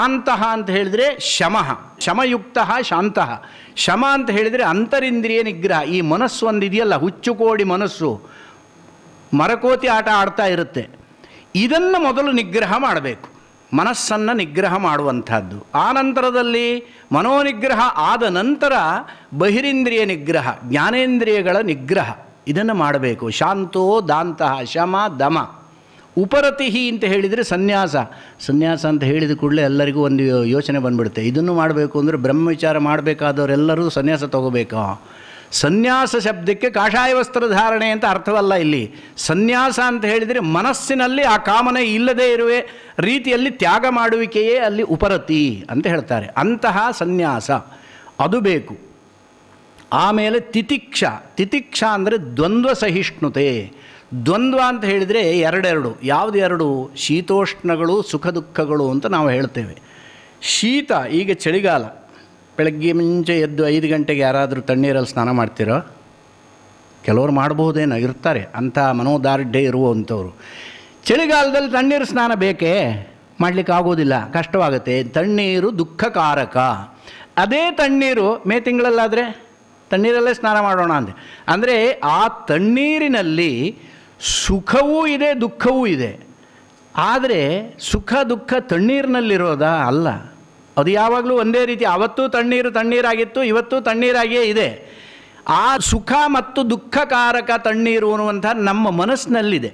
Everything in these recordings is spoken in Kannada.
ಶಾಂತಃ ಅಂತ ಹೇಳಿದರೆ ಶಮಃ, ಶಮಯುಕ್ತ ಶಾಂತಃ. ಶಮ ಅಂತ ಹೇಳಿದರೆ ಅಂತರಿಂದ್ರಿಯ ನಿಗ್ರಹ. ಈ ಮನಸ್ಸು ಒಂದಿದೆಯಲ್ಲ, ಹುಚ್ಚುಕೋಡಿ ಮನಸ್ಸು ಮರಕೋತಿ ಆಟ ಆಡ್ತಾ ಇರುತ್ತೆ, ಇದನ್ನು ಮೊದಲು ನಿಗ್ರಹ ಮಾಡಬೇಕು, ಮನಸ್ಸನ್ನು ನಿಗ್ರಹ ಮಾಡುವಂಥದ್ದು. ಆ ನಂತರದಲ್ಲಿ ಮನೋನಿಗ್ರಹ ಆದ ನಂತರ ಬಹಿರಿಂದ್ರಿಯ ನಿಗ್ರಹ, ಜ್ಞಾನೇಂದ್ರಿಯಗಳ ನಿಗ್ರಹ, ಇದನ್ನು ಮಾಡಬೇಕು. ಶಾಂತೋ ದಾಂತಃ, ಶಮ ದಮ. ಉಪರತಿ ಅಂತ ಹೇಳಿದರೆ ಸನ್ಯಾಸ. ಸನ್ಯಾಸ ಅಂತ ಹೇಳಿದ ಕೂಡಲೇ ಎಲ್ಲರಿಗೂ ಒಂದು ಯೋಚನೆ ಬಂದ್ಬಿಡುತ್ತೆ, ಇದನ್ನು ಮಾಡಬೇಕು ಅಂದರೆ ಬ್ರಹ್ಮವಿಚಾರ ಮಾಡಬೇಕಾದವರೆಲ್ಲರೂ ಸನ್ಯಾಸ ತಗೋಬೇಕಾ? ಸನ್ಯಾಸ ಶಬ್ದಕ್ಕೆ ಕಾಷಾಯ ವಸ್ತ್ರಧಾರಣೆ ಅಂತ ಅರ್ಥವಲ್ಲ ಇಲ್ಲಿ. ಸನ್ಯಾಸ ಅಂತ ಹೇಳಿದರೆ ಮನಸ್ಸಿನಲ್ಲಿ ಆ ಕಾಮನೆ ಇಲ್ಲದೇ ಇರುವ ರೀತಿಯಲ್ಲಿ ತ್ಯಾಗ ಮಾಡುವಿಕೆಯೇ ಅಲ್ಲಿ ಉಪರತಿ ಅಂತ ಹೇಳ್ತಾರೆ. ಅಂತಹ ಸನ್ಯಾಸ ಅದು ಬೇಕು. ಆಮೇಲೆ ತಿತಿಕ್ಷ. ತಿತಿಕ್ಷ ಅಂದರೆ ದ್ವಂದ್ವ ಸಹಿಷ್ಣುತೆ. ದ್ವಂದ್ವ ಅಂತ ಹೇಳಿದರೆ ಎರಡೆರಡು. ಯಾವುದು ಎರಡು? ಶೀತೋಷ್ಣಗಳು, ಸುಖ ದುಃಖಗಳು ಅಂತ ನಾವು ಹೇಳ್ತೇವೆ. ಶೀತ, ಈಗ ಚಳಿಗಾಲ, ಬೆಳಗ್ಗೆ ಮುಂಚೆ ಎದ್ದು 5 ಗಂಟೆಗೆ ಯಾರಾದರೂ ತಣ್ಣೀರಲ್ಲಿ ಸ್ನಾನ ಮಾಡ್ತೀರೋ? ಕೆಲವರು ಮಾಡ್ಬೋದೇನೋ, ಇರ್ತಾರೆ ಅಂಥ ಮನೋದಾರ್ಢ್ಯ ಇರುವಂಥವ್ರು. ಚಳಿಗಾಲದಲ್ಲಿ ತಣ್ಣೀರು ಸ್ನಾನ ಬೇಕೇ? ಮಾಡಲಿಕ್ಕೆ ಆಗೋದಿಲ್ಲ, ಕಷ್ಟವಾಗುತ್ತೆ. ತಣ್ಣೀರು ದುಃಖಕಾರಕ. ಅದೇ ತಣ್ಣೀರು ಮೇ ತಿಂಗಳಲ್ಲಾದರೆ ತಣ್ಣೀರಲ್ಲೇ ಸ್ನಾನ ಮಾಡೋಣ ಅಂದರೆ ಆ ತಣ್ಣೀರಿನಲ್ಲಿ ಸುಖವೂ ಇದೆ, ದುಃಖವೂ ಇದೆ. ಆದರೆ ಸುಖ ದುಃಖ ತಣ್ಣೀರಿನಲ್ಲಿರೋದಾ? ಅಲ್ಲ. ಅದು ಯಾವಾಗಲೂ ಒಂದೇ ರೀತಿ. ಅವತ್ತು ತಣ್ಣೀರಾಗಿತ್ತು, ಇವತ್ತು ತಣ್ಣೀರಾಗಿಯೇ ಇದೆ. ಆ ಸುಖ ಮತ್ತು ದುಃಖಕಾರಕ ತಣ್ಣೀರು ಅನ್ನುವಂಥ ನಮ್ಮ ಮನಸ್ಸಿನಲ್ಲಿದೆ.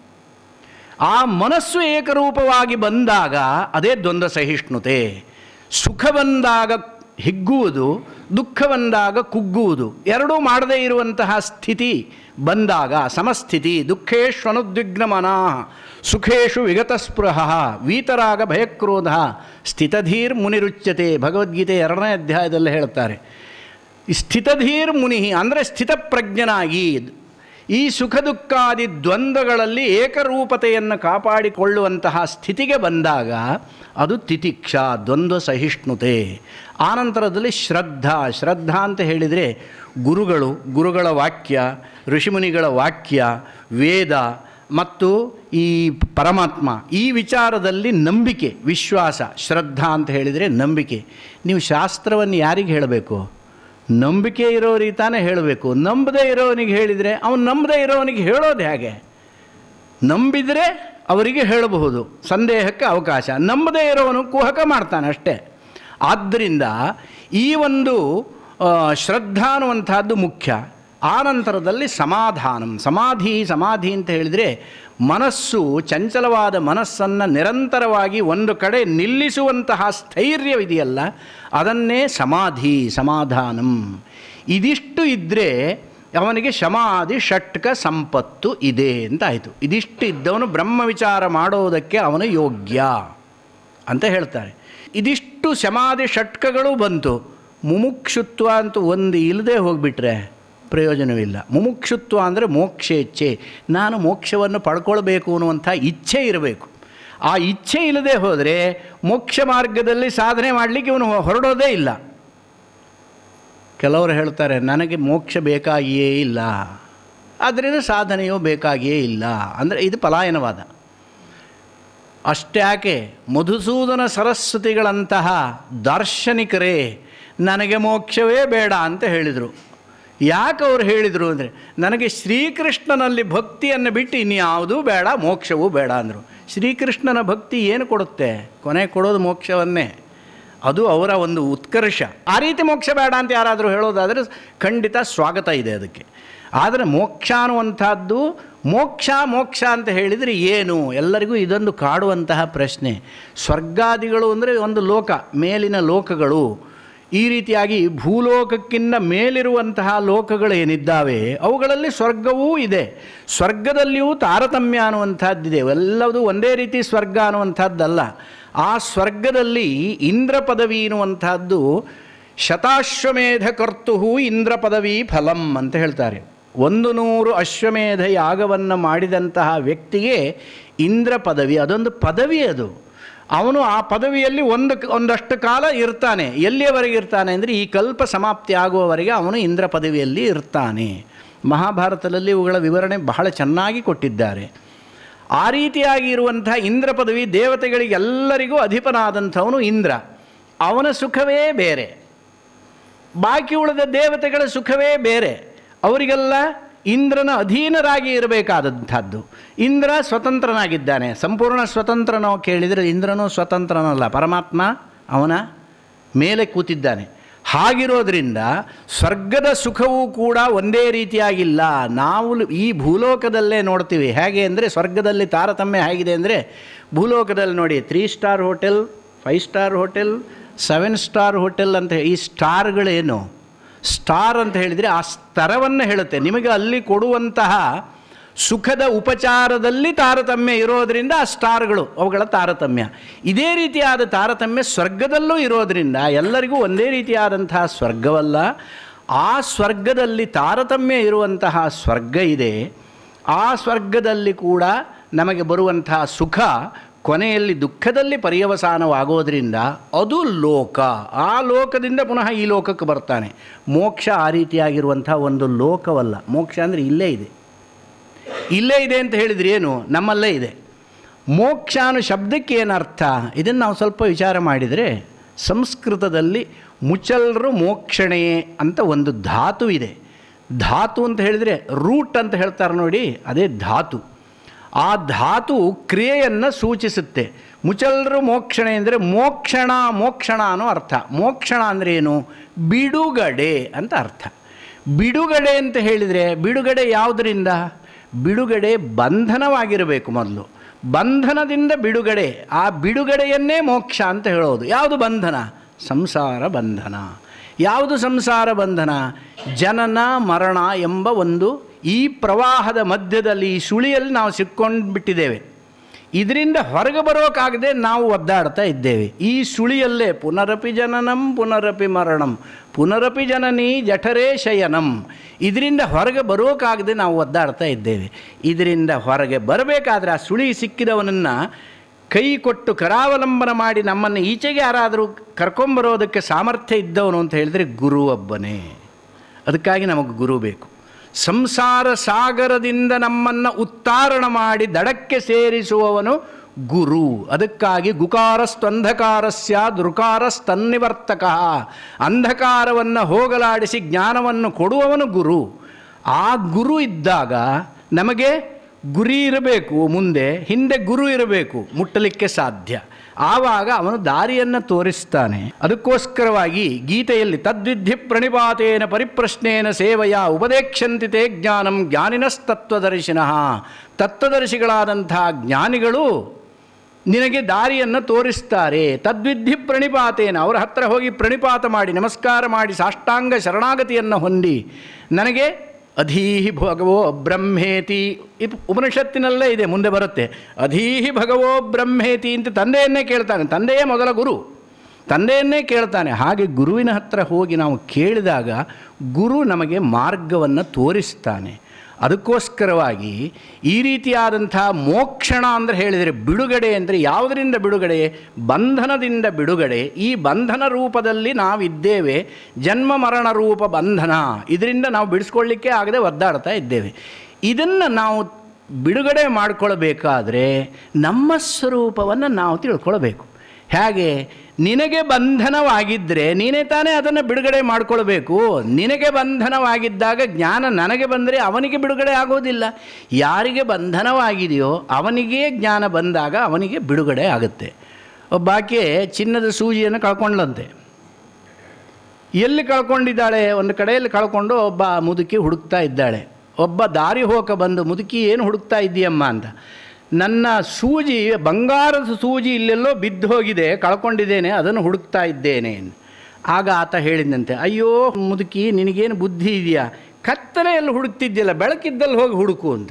ಆ ಮನಸ್ಸು ಏಕರೂಪವಾಗಿ ಬಂದಾಗ ಅದೇ ದ್ವಂದ್ವ ಸಹಿಷ್ಣುತೆ. ಸುಖ ಬಂದಾಗ ಹಿಗ್ಗುವುದು, ದುಃಖ ಬಂದಾಗ ಕುಗ್ಗುವುದು, ಎರಡೂ ಮಾಡದೇ ಇರುವಂತಹ ಸ್ಥಿತಿ ಬಂದಾಗ ಸಮಸ್ಥಿತಿ. ದುಃಖೇಶು ಅನುದ್ವಿಗ್ನ ಮನಃ, ಸುಖೇಶು ವಿಗತಸ್ಪೃಹ, ವೀತರಾಗ ಭಯಕ್ರೋಧ, ಸ್ಥಿತಧೀರ್ ಮುನಿರುಚ್ಯತೆ. ಭಗವದ್ಗೀತೆ 2ನೇ ಅಧ್ಯಾಯದಲ್ಲಿ ಹೇಳ್ತಾರೆ. ಸ್ಥಿತಧೀರ್ ಮುನಿ ಅಂದರೆ ಸ್ಥಿತಪ್ರಜ್ಞನಾಗಿ ಈ ಸುಖ ದುಃಖಾದಿ ದ್ವಂದ್ವಗಳಲ್ಲಿ ಏಕರೂಪತೆಯನ್ನು ಕಾಪಾಡಿಕೊಳ್ಳುವಂತಹ ಸ್ಥಿತಿಗೆ ಬಂದಾಗ ಅದು ತಿತಿಕ್ಷ, ದ್ವಂದ್ವ ಸಹಿಷ್ಣುತೆ. ಆನಂತರದಲ್ಲಿ ಶ್ರದ್ಧಾ. ಶ್ರದ್ಧಾ ಅಂತ ಹೇಳಿದರೆ ಗುರುಗಳ ವಾಕ್ಯ, ಋಷಿಮುನಿಗಳ ವಾಕ್ಯ, ವೇದ ಮತ್ತು ಈ ಪರಮಾತ್ಮ, ಈ ವಿಚಾರದಲ್ಲಿ ನಂಬಿಕೆ, ವಿಶ್ವಾಸ. ಶ್ರದ್ಧಾ ಅಂತ ಹೇಳಿದರೆ ನಂಬಿಕೆ. ನೀವು ಶಾಸ್ತ್ರವನ್ನು ಯಾರಿಗೆ ಹೇಳಬೇಕು? ನಂಬಿಕೆ ಇರೋರಿಗೆ ತಾನೇ ಹೇಳಬೇಕು. ನಂಬದೇ ಇರೋವನಿಗೆ ಹೇಳಿದರೆ ಅವನು ನಂಬದೇ ಇರೋವನಿಗೆ ಹೇಳೋದು ಹೇಗೆ? ನಂಬಿದರೆ ಅವರಿಗೆ ಹೇಳಬಹುದು, ಸಂದೇಹಕ್ಕೆ ಅವಕಾಶ. ನಂಬದೇ ಇರೋವನು ಕುಹಕ ಮಾಡ್ತಾನೆ ಅಷ್ಟೇ. ಆದ್ದರಿಂದ ಈ ಒಂದು ಶ್ರದ್ಧಾ ಅನ್ನುವಂಥದ್ದು ಮುಖ್ಯ. ಆನಂತರದಲ್ಲಿ ಸಮಾಧಾನಂ. ಸಮಾಧಿ ಅಂತ ಹೇಳಿದರೆ ಮನಸ್ಸು, ಚಂಚಲವಾದ ಮನಸ್ಸನ್ನು ನಿರಂತರವಾಗಿ ಒಂದು ಕಡೆ ನಿಲ್ಲಿಸುವಂತಹ ಸ್ಥೈರ್ಯವಿದೆಯಲ್ಲ, ಅದನ್ನೇ ಸಮಾಧಾನಂ. ಇದಿಷ್ಟು ಇದ್ದರೆ ಅವನಿಗೆ ಶಮಾಧಿ ಷಟ್ಕ ಸಂಪತ್ತು ಇದೆ ಅಂತ ಆಯಿತು. ಇದಿಷ್ಟು ಇದ್ದವನು ಬ್ರಹ್ಮ ವಿಚಾರ ಮಾಡೋದಕ್ಕೆ ಅವನು ಯೋಗ್ಯ ಅಂತ ಹೇಳ್ತಾರೆ. ಇದಿಷ್ಟು ಶಮಾಧಿ ಷಟ್ಕಗಳು ಬಂತು. ಮುಮುಕ್ಷುತ್ವ ಅಂತ ಒಂದು ಇಲ್ಲದೆ ಹೋಗಿಬಿಟ್ರೆ ಪ್ರಯೋಜನವಿಲ್ಲ. ಮುಮುಕ್ಷುತ್ವ ಅಂದರೆ ಮೋಕ್ಷೇಚ್ಛೆ. ನಾನು ಮೋಕ್ಷವನ್ನು ಪಡ್ಕೊಳ್ಬೇಕು ಅನ್ನುವಂಥ ಇಚ್ಛೆ ಇರಬೇಕು. ಆ ಇಚ್ಛೆ ಇಲ್ಲದೆ ಹೋದರೆ ಮೋಕ್ಷ ಮಾರ್ಗದಲ್ಲಿ ಸಾಧನೆ ಮಾಡಲಿಕ್ಕೆ ಇವನು ಹೊರಡೋದೇ ಇಲ್ಲ. ಕೆಲವರು ಹೇಳ್ತಾರೆ ನನಗೆ ಮೋಕ್ಷ ಬೇಕಾಗಿಯೇ ಇಲ್ಲ, ಆದ್ದರಿಂದ ಸಾಧನೆಯೂ ಬೇಕಾಗಿಯೇ ಇಲ್ಲ ಅಂದರೆ ಇದು ಪಲಾಯನವಾದ. ಅಷ್ಟ್ಯಾಕೆ ಮಧುಸೂದನ ಸರಸ್ವತಿಗಳಂತಹ ದಾರ್ಶನಿಕರೇ ನನಗೆ ಮೋಕ್ಷವೇ ಬೇಡ ಅಂತ ಹೇಳಿದರು. ಯಾಕೆ ಅವ್ರು ಹೇಳಿದರು ಅಂದರೆ ನನಗೆ ಶ್ರೀಕೃಷ್ಣನಲ್ಲಿ ಭಕ್ತಿಯನ್ನು ಬಿಟ್ಟು ಇನ್ಯಾವುದೂ ಬೇಡ, ಮೋಕ್ಷವೂ ಬೇಡ ಅಂದರು. ಶ್ರೀಕೃಷ್ಣನ ಭಕ್ತಿ ಏನು ಕೊಡುತ್ತೆ? ಕೊನೆ ಕೊಡೋದು ಮೋಕ್ಷವನ್ನೇ. ಅದು ಅವರ ಒಂದು ಉತ್ಕರ್ಷ. ಆ ರೀತಿ ಮೋಕ್ಷ ಬೇಡ ಅಂತ ಯಾರಾದರೂ ಹೇಳೋದಾದರೆ ಖಂಡಿತ ಸ್ವಾಗತ ಇದೆ ಅದಕ್ಕೆ. ಆದರೆ ಮೋಕ್ಷ ಅನ್ನುವಂಥದ್ದು ಮೋಕ್ಷ ಅಂತ ಹೇಳಿದರೆ ಏನು? ಎಲ್ಲರಿಗೂ ಇದೊಂದು ಕಾಡುವಂತಹ ಪ್ರಶ್ನೆ. ಸ್ವರ್ಗಾದಿಗಳು ಅಂದರೆ ಒಂದು ಲೋಕ, ಮೇಲಿನ ಲೋಕಗಳು. ಈ ರೀತಿಯಾಗಿ ಭೂಲೋಕಕ್ಕಿಂತ ಮೇಲಿರುವಂತಹ ಲೋಕಗಳೇನಿದ್ದಾವೆ ಅವುಗಳಲ್ಲಿ ಸ್ವರ್ಗವೂ ಇದೆ. ಸ್ವರ್ಗದಲ್ಲಿಯೂ ತಾರತಮ್ಯ ಅನ್ನುವಂಥದ್ದಿದೆ. ಎಲ್ಲವೂ ಒಂದೇ ರೀತಿ ಸ್ವರ್ಗ ಅನ್ನುವಂಥದ್ದಲ್ಲ. ಆ ಸ್ವರ್ಗದಲ್ಲಿ ಇಂದ್ರ ಪದವಿ ಅನ್ನುವಂಥದ್ದು ಶತಾಶ್ವಮೇಧ ಕರ್ತು ಇಂದ್ರ ಪದವಿ ಫಲಂ ಅಂತ ಹೇಳ್ತಾರೆ. 100 ಅಶ್ವಮೇಧ ಯಾಗವನ್ನು ಮಾಡಿದಂತಹ ವ್ಯಕ್ತಿಗೆ ಇಂದ್ರ ಪದವಿ, ಅದೊಂದು ಪದವಿ. ಅದು ಅವನು ಆ ಪದವಿಯಲ್ಲಿ ಒಂದಷ್ಟು ಕಾಲ ಇರ್ತಾನೆ. ಎಲ್ಲಿಯವರೆಗೆ ಇರ್ತಾನೆ ಅಂದರೆ ಈ ಕಲ್ಪ ಸಮಾಪ್ತಿ ಆಗುವವರೆಗೆ ಅವನು ಇಂದ್ರ ಪದವಿಯಲ್ಲಿ ಇರ್ತಾನೆ. ಮಹಾಭಾರತದಲ್ಲಿ ಇವುಗಳ ವಿವರಣೆ ಬಹಳ ಚೆನ್ನಾಗಿ ಕೊಟ್ಟಿದ್ದಾರೆ. ಆ ರೀತಿಯಾಗಿ ಇರುವಂಥ ಇಂದ್ರ ಪದವಿ ದೇವತೆಗಳಿಗೆಲ್ಲರಿಗೂ ಅಧಿಪನಾದಂಥವನು ಇಂದ್ರ. ಅವನ ಸುಖವೇ ಬೇರೆ, ಬಾಕಿ ಉಳಿದ ದೇವತೆಗಳ ಸುಖವೇ ಬೇರೆ. ಅವರಿಗೆಲ್ಲ ಇಂದ್ರನ ಅಧೀನರಾಗಿ ಇರಬೇಕಾದಂಥದ್ದು. ಇಂದ್ರ ಸ್ವತಂತ್ರನಾಗಿದ್ದಾನೆ. ಸಂಪೂರ್ಣ ಸ್ವತಂತ್ರನೋ ಕೇಳಿದರೆ ಇಂದ್ರನೂ ಸ್ವತಂತ್ರನಲ್ಲ, ಪರಮಾತ್ಮ ಅವನ ಮೇಲೆ ಕೂತಿದ್ದಾನೆ. ಹಾಗಿರೋದ್ರಿಂದ ಸ್ವರ್ಗದ ಸುಖವೂ ಕೂಡ ಒಂದೇ ರೀತಿಯಾಗಿಲ್ಲ. ನಾವು ಈ ಭೂಲೋಕದಲ್ಲೇ ನೋಡ್ತೀವಿ. ಹೇಗೆ ಅಂದರೆ ಸ್ವರ್ಗದಲ್ಲಿ ತಾರತಮ್ಯ ಹೇಗಿದೆ ಅಂದರೆ, ಭೂಲೋಕದಲ್ಲಿ ನೋಡಿ 3 star hotel, 5 star hotel, 7 star hotel ಅಂತ. ಈ ಸ್ಟಾರ್ಗಳೇನು? ಸ್ಟಾರ್ ಅಂತ ಹೇಳಿದರೆ ಆ ಸ್ತರವನ್ನು ಹೇಳುತ್ತೆ. ನಿಮಗೆ ಅಲ್ಲಿ ಕೊಡುವಂತಹ ಸುಖದ ಉಪಚಾರದಲ್ಲಿ ತಾರತಮ್ಯ ಇರೋದರಿಂದ ಆ ಸ್ಟಾರ್ಗಳು, ಅವುಗಳ ತಾರತಮ್ಯ. ಇದೇ ರೀತಿಯಾದ ತಾರತಮ್ಯ ಸ್ವರ್ಗದಲ್ಲೂ ಇರೋದರಿಂದ ಎಲ್ಲರಿಗೂ ಒಂದೇ ರೀತಿಯಾದಂತಹ ಸ್ವರ್ಗವಲ್ಲ. ಆ ಸ್ವರ್ಗದಲ್ಲಿ ತಾರತಮ್ಯ ಇರುವಂತಹ ಸ್ವರ್ಗ ಇದೆ. ಆ ಸ್ವರ್ಗದಲ್ಲಿ ಕೂಡ ನಮಗೆ ಬರುವಂತಹ ಸುಖ ಕೊನೆಯಲ್ಲಿ ದುಃಖದಲ್ಲಿ ಪರ್ಯವಸಾನವಾಗೋದ್ರಿಂದ ಅದು ಲೋಕ. ಆ ಲೋಕದಿಂದ ಪುನಃ ಈ ಲೋಕಕ್ಕೆ ಬರ್ತಾನೆ. ಮೋಕ್ಷ ಆ ರೀತಿಯಾಗಿರುವಂಥ ಒಂದು ಲೋಕವಲ್ಲ. ಮೋಕ್ಷ ಅಂದರೆ ಇಲ್ಲೇ ಇದೆ. ಇಲ್ಲೇ ಇದೆ ಅಂತ ಹೇಳಿದರೆ ಏನು? ನಮ್ಮಲ್ಲೇ ಇದೆ. ಮೋಕ್ಷ ಅನ್ನೋ ಶಬ್ದಕ್ಕೆ ಏನು ಅರ್ಥ? ಇದನ್ನು ನಾವು ಸ್ವಲ್ಪ ವಿಚಾರ ಮಾಡಿದರೆ, ಸಂಸ್ಕೃತದಲ್ಲಿ ಮುಚಲ್ರು ಮೋಕ್ಷಣೆಯೇ ಅಂತ ಒಂದು ಧಾತು ಇದೆ. ಧಾತು ಅಂತ ಹೇಳಿದರೆ ರೂಟ್ ಅಂತ ಹೇಳ್ತಾರೆ ನೋಡಿ, ಅದೇ ಧಾತು. ಆ ಧಾತು ಕ್ರಿಯೆಯನ್ನು ಸೂಚಿಸುತ್ತೆ. ಮುಚಲ್ರು ಮೋಕ್ಷಣೆ ಅಂದರೆ ಮೋಕ್ಷಣ, ಮೋಕ್ಷಣ ಅನ್ನೋ ಅರ್ಥ. ಮೋಕ್ಷಣ ಅಂದರೆ ಏನು? ಬಿಡುಗಡೆ ಅಂತ ಅರ್ಥ. ಬಿಡುಗಡೆ ಅಂತ ಹೇಳಿದರೆ ಬಿಡುಗಡೆ ಯಾವುದರಿಂದ? ಬಿಡುಗಡೆ ಬಂಧನವಾಗಿರಬೇಕು ಮೊದಲು. ಬಂಧನದಿಂದ ಬಿಡುಗಡೆ. ಆ ಬಿಡುಗಡೆಯನ್ನೇ ಮೋಕ್ಷ ಅಂತ ಹೇಳೋದು. ಯಾವುದು ಬಂಧನ? ಸಂಸಾರ ಬಂಧನ. ಯಾವುದು ಸಂಸಾರ ಬಂಧನ? ಜನನ ಮರಣ ಎಂಬ ಒಂದು ಈ ಪ್ರವಾಹದ ಮಧ್ಯದಲ್ಲಿ, ಈ ಸುಳಿಯಲ್ಲಿ ನಾವು ಸಿಕ್ಕೊಂಡು ಬಿಟ್ಟಿದ್ದೇವೆ. ಇದರಿಂದ ಹೊರಗೆ ಬರೋಕ್ಕಾಗದೆ ನಾವು ಒದ್ದಾಡ್ತಾ ಇದ್ದೇವೆ. ಈ ಸುಳಿಯಲ್ಲೇ ಪುನರಪಿ ಜನನಂ ಪುನರಪಿ ಮರಣಂ ಪುನರಪಿ ಜನನಿ ಜಠರೇ ಶಯನಂ. ಇದರಿಂದ ಹೊರಗೆ ಬರೋಕ್ಕಾಗದೆ ನಾವು ಒದ್ದಾಡ್ತಾ ಇದ್ದೇವೆ. ಇದರಿಂದ ಹೊರಗೆ ಬರಬೇಕಾದ್ರೆ ಆ ಸುಳಿ ಸಿಕ್ಕಿದವನನ್ನು ಕೈ ಕೊಟ್ಟು ಕರಾವಲಂಬನ ಮಾಡಿ ನಮ್ಮನ್ನು ಈಚೆಗೆ ಯಾರಾದರೂ ಕರ್ಕೊಂಬರೋದಕ್ಕೆ ಸಾಮರ್ಥ್ಯ ಇದ್ದವನು ಅಂತ ಹೇಳಿದರೆ ಗುರು ಒಬ್ಬನೇ. ಅದಕ್ಕಾಗಿ ನಮಗೆ ಗುರು ಬೇಕು. ಸಂಸಾರ ಸಾಗರದಿಂದ ನಮ್ಮನ್ನು ಉತ್ತಾರಣ ಮಾಡಿ ದಡಕ್ಕೆ ಸೇರಿಸುವವನು ಗುರು. ಅದಕ್ಕಾಗಿ ಗುಕಾರಸ್ತ್ವಂಧಕಾರಸ್ಯ ದುರ್ಕಾರಸ್ತನ್ನಿವರ್ತಕ. ಅಂಧಕಾರವನ್ನು ಹೋಗಲಾಡಿಸಿ ಜ್ಞಾನವನ್ನು ಕೊಡುವವನು ಗುರು. ಆ ಗುರು ಇದ್ದಾಗ ನಮಗೆ ಗುರಿ ಇರಬೇಕು, ಮುಂದೆ ಹಿಂದೆ ಗುರು ಇರಬೇಕು, ಮುಟ್ಟಲಿಕ್ಕೆ ಸಾಧ್ಯ. ಆವಾಗ ಅವನು ದಾರಿಯನ್ನು ತೋರಿಸ್ತಾನೆ. ಅದಕ್ಕೋಸ್ಕರವಾಗಿ ಗೀತೆಯಲ್ಲಿ ತದ್ವಿಧಿ ಪ್ರಣಿಪಾತೇನ ಪರಿಪ್ರಶ್ನೇನ ಸೇವೆಯ ಉಪದೇಕ್ಷಂತಿ ತೇ ಜ್ಞಾನಂ ಜ್ಞಾನಿನಸ್ತತ್ವದರ್ಶಿನಃ. ತತ್ವದರ್ಶಿಗಳಾದಂಥ ಜ್ಞಾನಿಗಳು ನಿನಗೆ ದಾರಿಯನ್ನು ತೋರಿಸ್ತಾರೆ. ತದ್ವಿಧಿ ಪ್ರಣಿಪಾತೇನ, ಅವರ ಹತ್ರ ಹೋಗಿ ಪ್ರಣಿಪಾತ ಮಾಡಿ, ನಮಸ್ಕಾರ ಮಾಡಿ, ಸಾಷ್ಟಾಂಗ ಶರಣಾಗತಿಯನ್ನು ಹೊಂದಿ, ನನಗೆ ಅಧೀಹಿ ಭಗವೋ ಬ್ರಹ್ಮೇತಿ, ಇದು ಉಪನಿಷತ್ತಿನಲ್ಲೇ ಇದೆ, ಮುಂದೆ ಬರುತ್ತೆ. ಅಧೀಹಿ ಭಗವೋ ಬ್ರಹ್ಮೇತಿ ಅಂತ ತಂದೆಯನ್ನೇ ಕೇಳ್ತಾನೆ. ತಂದೆಯೇ ಮೊದಲ ಗುರು, ತಂದೆಯನ್ನೇ ಕೇಳ್ತಾನೆ. ಹಾಗೆ ಗುರುವಿನ ಹತ್ರ ಹೋಗಿ ನಾವು ಕೇಳಿದಾಗ ಗುರು ನಮಗೆ ಮಾರ್ಗವನ್ನು ತೋರಿಸ್ತಾನೆ. ಅದಕ್ಕೋಸ್ಕರವಾಗಿ ಈ ರೀತಿಯಾದಂಥ ಮೋಕ್ಷಣ ಅಂದರೆ ಹೇಳಿದರೆ ಬಿಡುಗಡೆ ಅಂದರೆ ಯಾವುದರಿಂದ ಬಿಡುಗಡೆ? ಬಂಧನದಿಂದ ಬಿಡುಗಡೆ. ಈ ಬಂಧನ ರೂಪದಲ್ಲಿ ನಾವಿದ್ದೇವೆ. ಜನ್ಮ ಮರಣ ರೂಪ ಬಂಧನ. ಇದರಿಂದ ನಾವು ಬಿಡಿಸ್ಕೊಳ್ಳಿಕ್ಕೆ ಆಗದೆ ಒದ್ದಾಡ್ತಾ ಇದ್ದೇವೆ. ಇದನ್ನು ನಾವು ಬಿಡುಗಡೆ ಮಾಡಿಕೊಳ್ಬೇಕಾದ್ರೆ ನಮ್ಮ ಸ್ವರೂಪವನ್ನು ನಾವು ತಿಳ್ಕೊಳ್ಬೇಕು. ಹೇಗೆ? ನಿನಗೆ ಬಂಧನವಾಗಿದ್ದರೆ ನೀನೇ ತಾನೇ ಅದನ್ನು ಬಿಡುಗಡೆ ಮಾಡಿಕೊಳ್ಬೇಕು. ನಿನಗೆ ಬಂಧನವಾಗಿದ್ದಾಗ ಜ್ಞಾನ ನನಗೆ ಬಂದರೆ ಅವನಿಗೆ ಬಿಡುಗಡೆ ಆಗೋದಿಲ್ಲ. ಯಾರಿಗೆ ಬಂಧನವಾಗಿದೆಯೋ ಅವನಿಗೇ ಜ್ಞಾನ ಬಂದಾಗ ಅವನಿಗೆ ಬಿಡುಗಡೆ ಆಗುತ್ತೆ. ಒಬ್ಬಾಕೆ ಚಿನ್ನದ ಸೂಜಿಯನ್ನು ಕಳ್ಕೊಂಡ್ಲಂತೆ. ಎಲ್ಲಿ ಕಳ್ಕೊಂಡಿದ್ದಾಳೆ? ಒಂದು ಕಡೆಯಲ್ಲಿ ಕಳ್ಕೊಂಡು ಒಬ್ಬ ಮುದುಕಿ ಹುಡುಕ್ತಾ ಇದ್ದಾಳೆ. ಒಬ್ಬ ದಾರಿ ಹೋಕ ಬಂದು, ಮುದುಕಿ ಏನು ಹುಡುಕ್ತಾ ಇದ್ದೀಯಮ್ಮ ಅಂತ. ನನ್ನ ಸೂಜಿ, ಬಂಗಾರದ ಸೂಜಿ ಇಲ್ಲೆಲ್ಲೋ ಬಿದ್ದು ಹೋಗಿದೆ, ಕಳ್ಕೊಂಡಿದ್ದೇನೆ, ಅದನ್ನು ಹುಡುಕ್ತಾ ಇದ್ದೇನೆ. ಆಗ ಆತ ಹೇಳಿದಂತೆ, ಅಯ್ಯೋ ಮುದುಕಿ, ನಿನಗೇನು ಬುದ್ಧಿ ಇದೆಯಾ? ಕತ್ತಲೆಯಲ್ಲಿ ಹುಡುಕ್ತಿದ್ಯಲ್ಲ, ಬೆಳಕಿದ್ದಲ್ಲಿ ಹೋಗಿ ಹುಡುಕು ಅಂತ.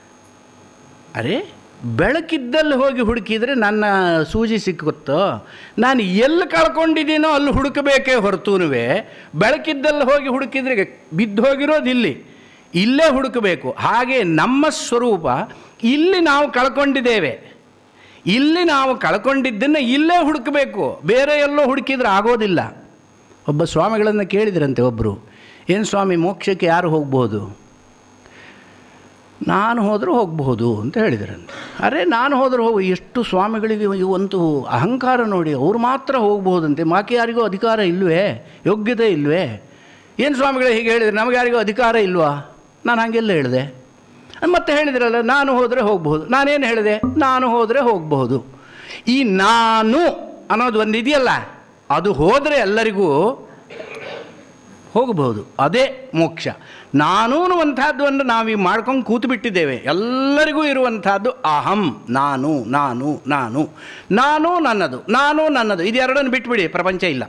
ಅರೆ, ಬೆಳಕಿದ್ದಲ್ಲಿ ಹೋಗಿ ಹುಡುಕಿದರೆ ನನ್ನ ಸೂಜಿ ಸಿಕ್ಕುತ್ತೋ? ನಾನು ಎಲ್ಲಿ ಕಳ್ಕೊಂಡಿದ್ದೀನೋ ಅಲ್ಲಿ ಹುಡುಕಬೇಕೇ ಹೊರತುನುವೆ ಬೆಳಕಿದ್ದಲ್ಲಿ ಹೋಗಿ ಹುಡುಕಿದರೆ ಬಿದ್ದು ಹೋಗಿರೋದು ಇಲ್ಲೇ ಹುಡುಕಬೇಕು. ಹಾಗೆ ನಮ್ಮ ಸ್ವರೂಪ ಇಲ್ಲಿ ನಾವು ಕಳ್ಕೊಂಡಿದ್ದೇವೆ. ಇಲ್ಲಿ ನಾವು ಕಳ್ಕೊಂಡಿದ್ದನ್ನು ಇಲ್ಲೇ ಹುಡುಕಬೇಕು, ಬೇರೆ ಎಲ್ಲೋ ಹುಡುಕಿದ್ರೆ ಆಗೋದಿಲ್ಲ. ಒಬ್ಬ ಸ್ವಾಮಿಗಳನ್ನು ಕೇಳಿದ್ರಂತೆ ಒಬ್ಬರು, ಏನು ಸ್ವಾಮಿ, ಮೋಕ್ಷಕ್ಕೆ ಯಾರು ಹೋಗ್ಬೋದು? ನಾನು ಹೋದರೂ ಹೋಗಬಹುದು ಅಂತ ಹೇಳಿದ್ರಂತೆ. ಅರೆ ನಾನು ಹೋದರೂ ಹೋಗು, ಎಷ್ಟು ಸ್ವಾಮಿಗಳಿಗೆ ಇವಂತೂ ಅಹಂಕಾರ ನೋಡಿ, ಅವ್ರು ಮಾತ್ರ ಹೋಗ್ಬೋದಂತೆ, ಬಾಕಿ ಯಾರಿಗೂ ಅಧಿಕಾರ ಇಲ್ವೇ, ಯೋಗ್ಯತೆ ಇಲ್ವೇ? ಏನು ಸ್ವಾಮಿಗಳೇ ಹೀಗೆ ಹೇಳಿದರೆ, ನಮಗೆ ಯಾರಿಗೂ ಅಧಿಕಾರ ಇಲ್ವಾ? ನಾನು ಹಾಗೆಲ್ಲ ಹೇಳಿದೆ. ಮತ್ತೆ ಹೇಳಿದ್ರಲ್ಲ ನಾನು ಹೋದರೆ ಹೋಗಬಹುದು, ನಾನೇನು ಹೇಳಿದೆ? ನಾನು ಹೋದರೆ ಹೋಗಬಹುದು. ಈ ನಾನು ಅನ್ನೋದು ಒಂದು ಇದೆಯಲ್ಲ, ಅದು ಹೋದರೆ ಎಲ್ಲರಿಗೂ ಹೋಗಬಹುದು, ಅದೇ ಮೋಕ್ಷ. ನಾನು ಅನ್ನುವಂಥದ್ದು ಒಂದು ನಾವೀಗ ಮಾಡ್ಕೊಂಡು ಕೂತು ಬಿಟ್ಟಿದ್ದೇವೆ. ಎಲ್ಲರಿಗೂ ಇರುವಂಥದ್ದು ಅಹಂ, ನಾನು ನಾನು ನಾನು ನಾನು ನನ್ನದು, ನಾನು ನನ್ನದು, ಇದೆರಡನ್ನು ಬಿಟ್ಬಿಡಿ, ಪ್ರಪಂಚ ಇಲ್ಲ.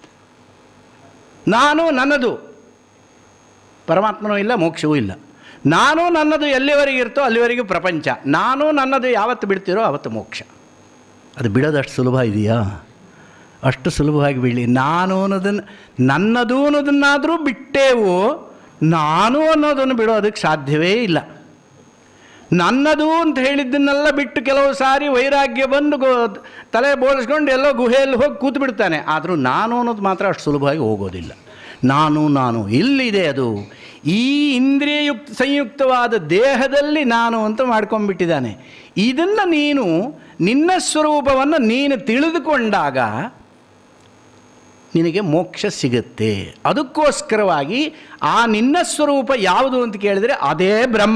ನಾನು ನನ್ನದು, ಪರಮಾತ್ಮನೂ ಇಲ್ಲ, ಮೋಕ್ಷವೂ ಇಲ್ಲ. ನಾನು ನನ್ನದು ಎಲ್ಲಿವರೆಗೆ ಇರ್ತೋ ಅಲ್ಲಿವರೆಗೂ ಪ್ರಪಂಚ. ನಾನು ನನ್ನದು ಯಾವತ್ತು ಬಿಡ್ತೀರೋ ಆವತ್ತು ಮೋಕ್ಷ. ಅದು ಬಿಡೋದು ಅಷ್ಟು ಸುಲಭ ಇದೆಯಾ? ಅಷ್ಟು ಸುಲಭವಾಗಿ ಬಿಡಲಿ. ನಾನು ಅನ್ನೋದನ್ನು, ನನ್ನದು ಅನ್ನೋದನ್ನಾದರೂ ಬಿಟ್ಟೇವು, ನಾನು ಅನ್ನೋದನ್ನು ಬಿಡೋದಕ್ಕೆ ಸಾಧ್ಯವೇ ಇಲ್ಲ. ನನ್ನದು ಅಂತ ಹೇಳಿದ್ದನ್ನೆಲ್ಲ ಬಿಟ್ಟು ಕೆಲವು ಸಾರಿ ವೈರಾಗ್ಯ ಬಂದು ತಲೆ ಬೋಳಿಸ್ಕೊಂಡು ಎಲ್ಲೋ ಗುಹೆಯಲ್ಲಿ ಹೋಗಿ ಕೂತು ಬಿಡ್ತಾನೆ. ಆದರೂ ನಾನು ಅನ್ನೋದು ಮಾತ್ರ ಅಷ್ಟು ಸುಲಭವಾಗಿ ಹೋಗೋದಿಲ್ಲ. ನಾನು ನಾನು ಇಲ್ಲಿದೆ, ಅದು ಈ ಸಂಯುಕ್ತವಾದ ದೇಹದಲ್ಲಿ ನಾನು ಅಂತ ಮಾಡ್ಕೊಂಡ್ಬಿಟ್ಟಿದ್ದಾನೆ. ಇದನ್ನು ನೀನು ನಿನ್ನ ಸ್ವರೂಪವನ್ನು ನೀನು ತಿಳಿದುಕೊಂಡಾಗ ನಿನಗೆ ಮೋಕ್ಷ ಸಿಗುತ್ತೆ. ಅದಕ್ಕೋಸ್ಕರವಾಗಿ ಆ ನಿನ್ನ ಸ್ವರೂಪ ಯಾವುದು ಅಂತ ಕೇಳಿದರೆ ಅದೇ ಬ್ರಹ್ಮ.